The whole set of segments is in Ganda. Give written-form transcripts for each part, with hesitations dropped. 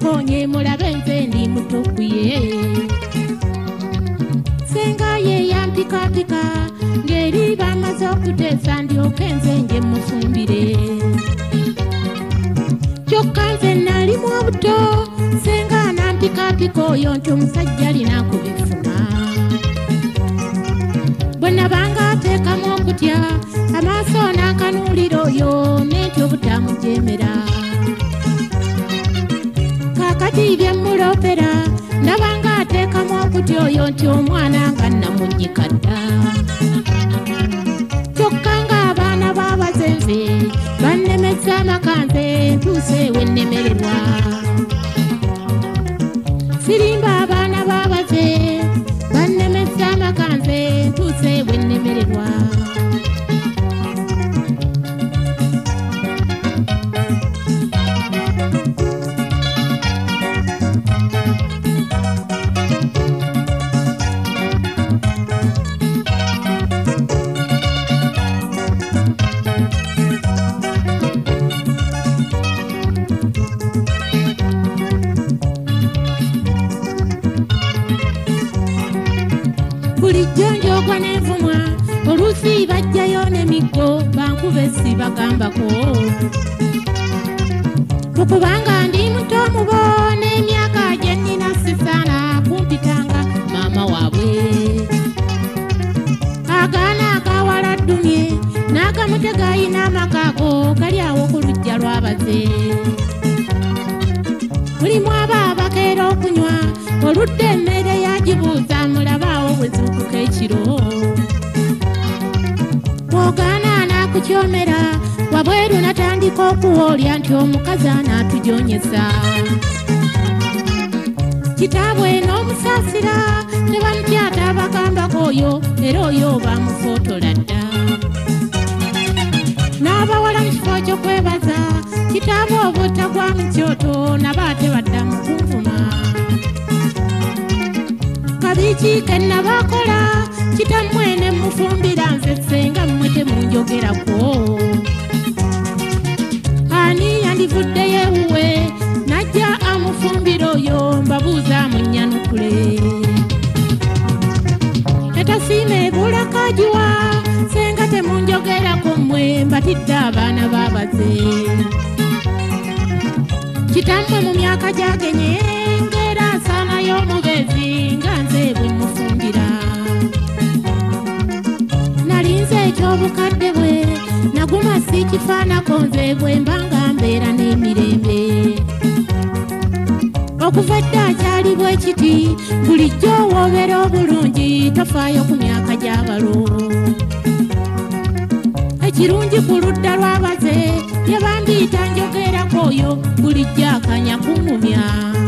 mwekonye mulabe nze ndi mutukuye senga ye yampikapika ngeri bamaze okuteesa ndyoke nze nje mufumbire kyokka nze nalimu obuto senga nampikapika oyo nti omusajja alina kubifuna bwe nabanga ateekamu okutya amaaso n'akanuulira oyo nenti obutamujemera kakati bye mulopera nabanga ateekamu okutya oyo nti omwana nga namunyika dda kyokka ng'abaana b'abazenze bannemeza amakanze ntuuse wennemererwa sirimba abaana b'abaze bannemeza amakanze ntuuse wennemererwa bulijjo njogwa n'envumwa oluusi bajjayo n'emiggo bankube si bagambako kubanga ndi muto mubo n'emyaka gye nnina sisaana kumpitanga maama waabwe agaana akawala ddumye n'akamutega ayina amakago kali awo ku luggya lw'abaze mulimu abo abakeera okunywa oludda emmere yagibuuza mulabaawo bwe zuukuka ekiro bw'ogaana anaakukyomera wabweru natandika okuwoolya nti omukazi anaatujonyesa kitaabwe n'omusaasira tebamutyata abagambako oyo era oyo bamufootola dda n'abawala mu kifo ky'okwebaza kitaabwe obutagwa mu kyoto nabo ate badda mu kunvuma kabiki ke nabakola kitammwe ne mufumbira nze senga mmwe temunjogerako ani yandivuddeyo ewuwe najja amufumbira oyo mbabuuza munnyanukule etasiima ebula kagiwa senga temunjogerako mmwe mbatidde abaana b'abaze kitammwe mu myaka gyagenye ngera nsaanayo omugezi nga nze bwe mufumbira nalinze eky'obukadde bwe naguma si kifaanako nze bwe mbanga mbeera n'emirembe okuva edda akyali bwe kiti bulijjo woobera obulungi tofaayo ku myaka gy'abalo ekirungi ku ludda lw'abaze yebambiita njogerako oyo bulijjo akanya kuŋŋumya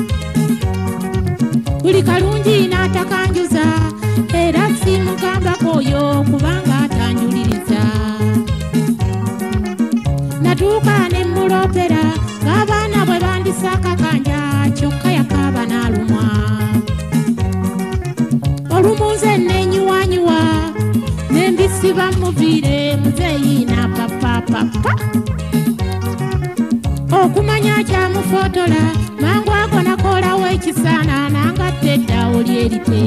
buli kalungi n'atakanjuza era simugambako oyo kubanga atanjuliriza natuuka ne mulopera ng'abaana bwe bandisa akakanja kyokka yakaaba n'alumwa olumu nze neenyiwaanyiwa n'embisi bamuviire muzeeyi n'apapapapa okumanya kyamufootola mangu ago nakoolawo ekisaana nangatte eddaawo lyerite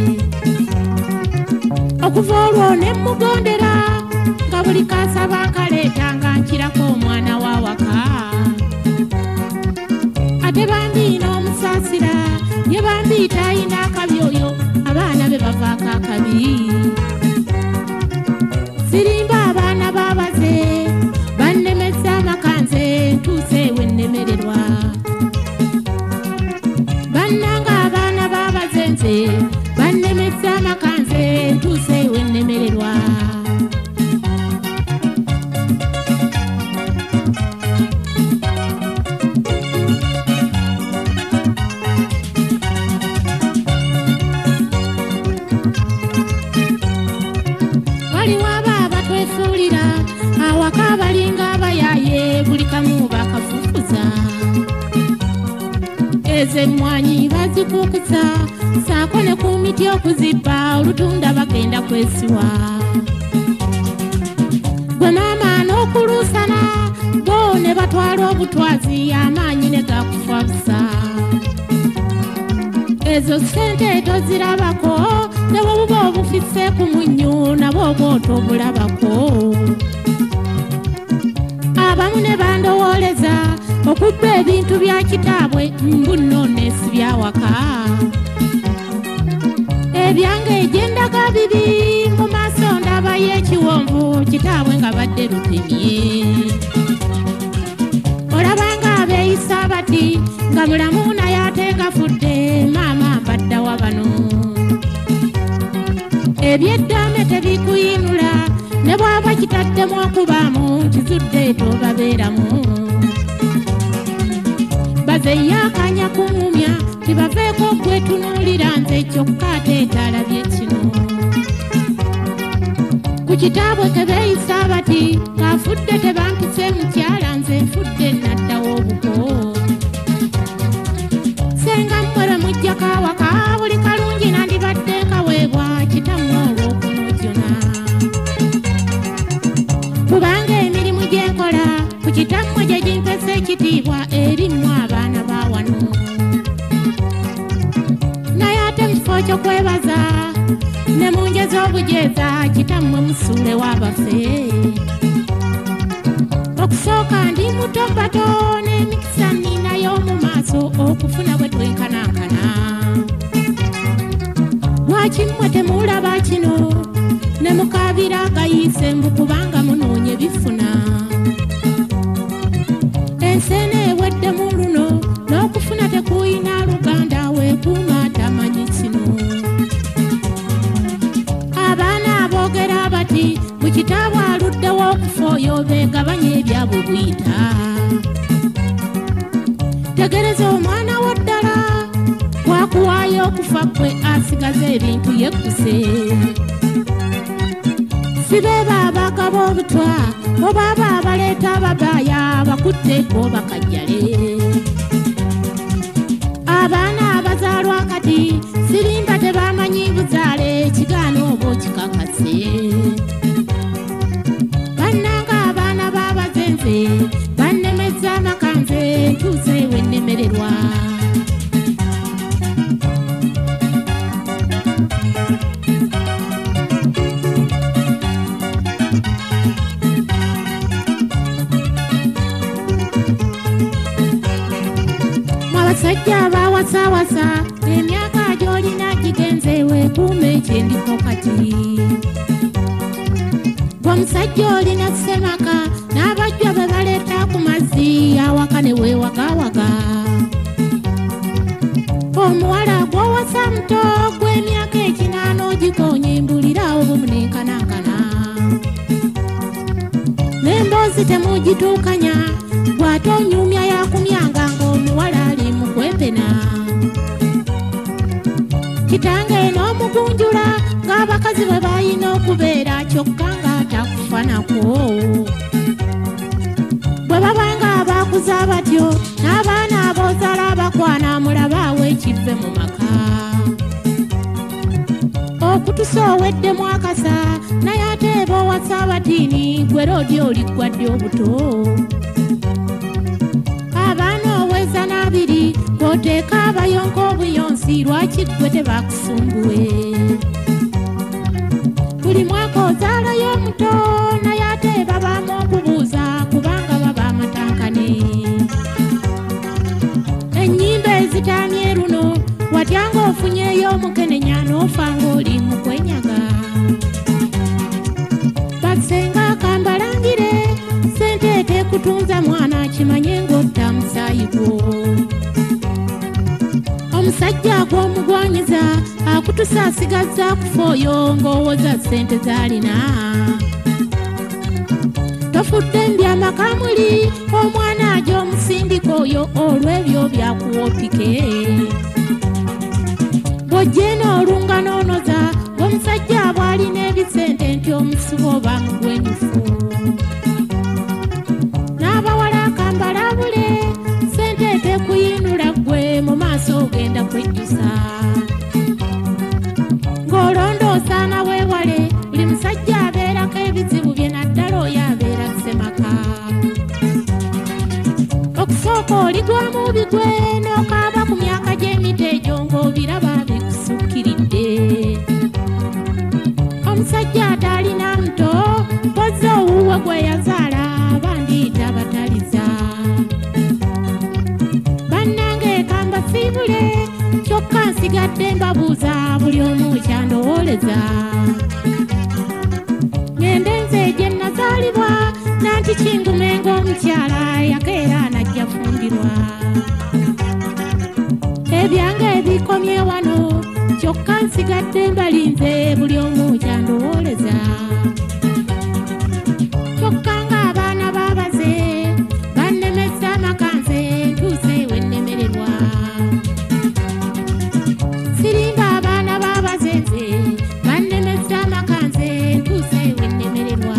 okuva olwo ne mugondera nga buli kasaba akaleeta nga nkirako omwana w'awaka ate bambi n'omusaasira ye bambiita ayina akabi oyo abaana be bavaako akabi sirimba abaana b'abaze bannemeza amakanze ntuuse wennemererwa bannanga abaana b'abaze nze bannemeza amakanze ntuuse wennemererwa waliwo abo abatwefuulira awaka balinga abayaaye buli kamu bakafufuza ezo emmwanyi bazikukusa saako ne ku miti okuzibba olutunda bagenda kwesiwa gwe maama n'okuluusana bo ne batwala obutwazi amaanyi ne gakufa busa ezo sente tozirabako newo buba obufise ku munyu nabo bw'otobulabako abamu ne bandowooleza okubba ebintu bya kitaabwe mbuno neesi byawaka ebyange egyendaga bibi mu maaso ndaba y'ekiwonvu kitaabwe nga badde lupimye olabanga abeeyisa bati nga mulamu naye ate gafudde maama mbadda wa bano ebyeddaame tebikuyinula ne bwaba kitaddemu okubaamu kizudde tobabeeramu bazeyakanya kumumya tibaveeko gwetunuulira nze kyokka ate etalabye kino ku kitaabwe kebeeyisa bati kaafudde tebampise mukyala nze nfudde naddawo obuko senga mmwere mujja kaawaka buli kalungi nandibadde kaweebwa kitammwe olw'okumujjuna kubanga emirimu gye nkola ku kitammwe gye gimpesa ekitiibwa eri mmwe abaana ba wano naye ate mu kifo ky'okwebaza ne munjeza obujeeza kitammwe musuule w'abafe okusooka ndi muto bato n'emikisa nninayo mu maaso okufuna bwe twenkanankana lwaki mmwe temulaba kino ne mukaabira agayiise mbu kubanga munoonya bifuna ensene ewedde mu luno n'okufuna tekuyina luganda weekuuma tamanyi kino abaana aboogera bati mu kitaabu aluddewo okufa oyo beegabanya ebyabwe buyita tegereza omwana wo ddala wakuwaayo okufa kwe asigaza ebintu yekkuse si beeba abagaba obutwa oba aba abaleeta ababaaya bakutteeko bakajjale abaana abazaalwa kati sirimba tebamanyi buzaale ekigaana oba okikakase bannanga abaana b'abazenze bannemeza amakanze ntuuse wennemererwa abasajja abawasaawasa emyaka gy'olina gigenze weekuuma ekyendiko kati gwomusajja olina semaka n'abajjwa be baleeta ku mazzi awaka ne weewagawaga omuwala gw'owasa muto gw'emyaka ekinaana ogikoonya embulirawo bumunenkanankana n'emboozi temugituukanya bw'ate onyumya yakumyanga ng'omuwala ali mu kwepena kitange n'omugunjula ng'abakazi bwe balina okubeera kyokka ng'atakufa nako bwe babanga abaakuza batyo n'abaana aboozaala abakwana mulabaawo ekivve mu maka okutusa oweddemu akasa naye ate boowasa abatiini gwe loodi oliggwadde obuto abaana oweza n'abiri bw'oteeka abayonka obuyonsi lwaki ggwe tebakusumbuwe buli mwaka ozaalayo omuto naye ate babaamu okubuuza kubanga baba amatankane ennyimba ezitaamye luno watya ng'ofunyeeyo omukenenya n'ofa ng'oli mu kwenyaga basenga akambalangire sente etekutunza mwana kimanye ng'otta musaayi gwo omusajja gw'omugwanyiza akutusaasigaza kufa oyo ng'owoza sente z'alina tofudde mbyamaka muli omwana agy'omusindika oyo olw'ebyo byakuwopike bw'ojjeena olunga n'onoza ng'omusajja abwalina ebisente nti omusiba oba mugwenyufu n'abawala akambalabule sente tekuyinula ggwe mu maaso ogenda kwejjusa ng'olondoosa na weewale buli musajja abeerako ebizibu bye naddala oyo abeera semaka okusooka oligwamu bigwe n'okaaba ku myaka gy'emiteejo ng'obiraba kyokka nsigadde mbabuuza buli omu kyandowooleza ngende nze gye nazaalibwa nanti kingume ng'omukyala yakeera najja fumbirwa ebyange bikomye wano kyokka nsigadde mbalinze buli omu kyandowooleza kyokka ng'abaana baabaze bannemesa amakanze ntuuse we nnemererwa sirimba abaana baabaze nze bannemesa amakanze ntuuse we nnemererwa